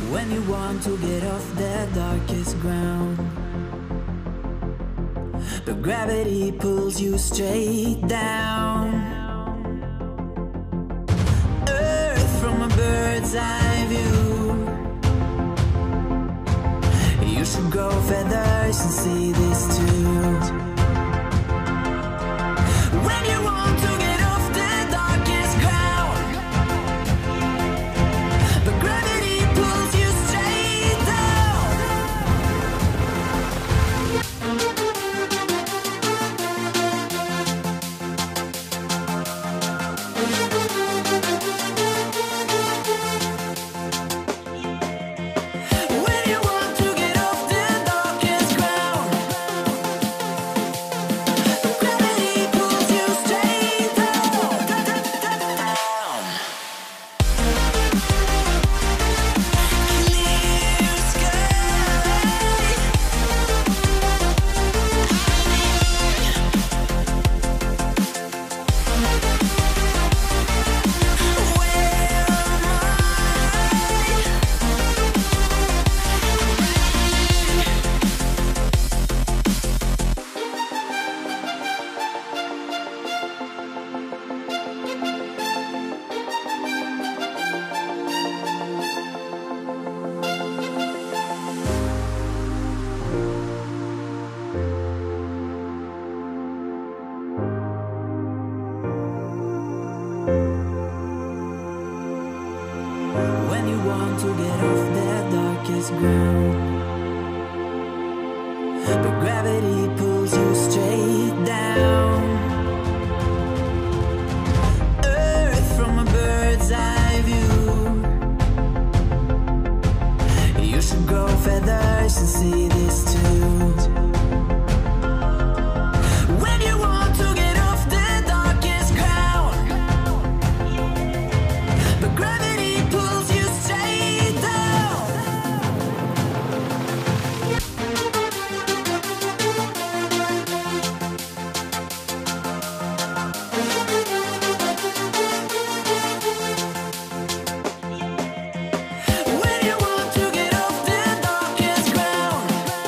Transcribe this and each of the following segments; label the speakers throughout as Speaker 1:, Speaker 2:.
Speaker 1: When you want to get off the darkest ground, but gravity pulls you straight down. Earth from a bird's eye view. You should grow feathers and see this too. When you want to get off the darkest ground, but gravity pulls you straight down. When you want to get off the darkest ground, but gravity pulls you straight down. Clear When you want to get off the darkest ground, but gravity pulls you straight down. Earth from a bird's eye view. You should grow feathers and see this too. When you want to get off the darkest ground, but gravity pulls you straight down. When you want to get off the darkest ground,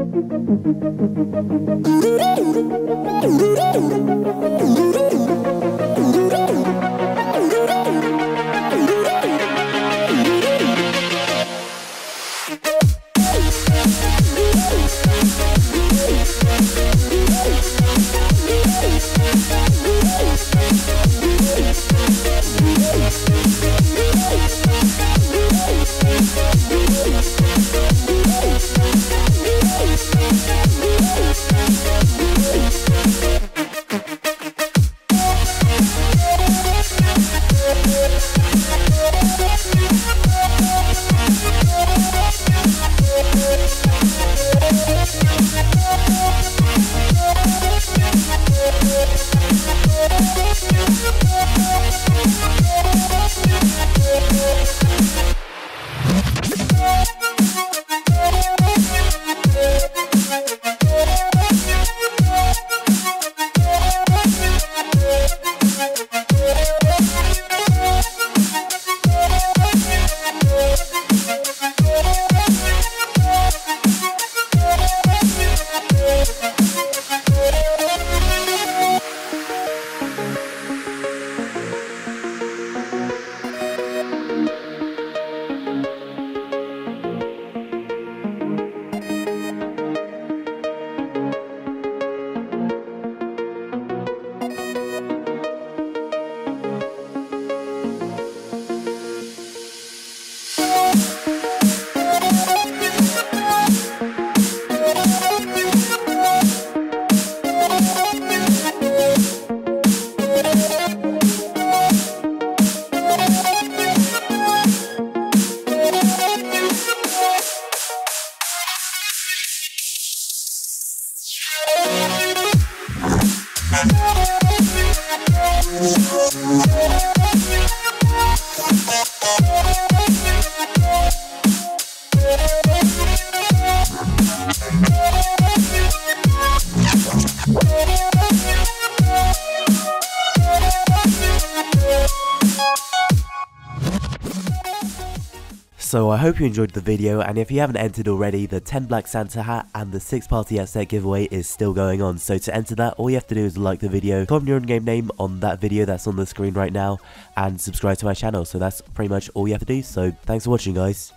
Speaker 2: So I hope you enjoyed the video, and if you haven't entered already, the 10 Black Santa hat and the 6 Party Hat set giveaway is still going on. So to enter that, all you have to do is like the video, comment your in-game name on that video that's on the screen right now, and subscribe to my channel. So that's pretty much all you have to do. So thanks for watching, guys.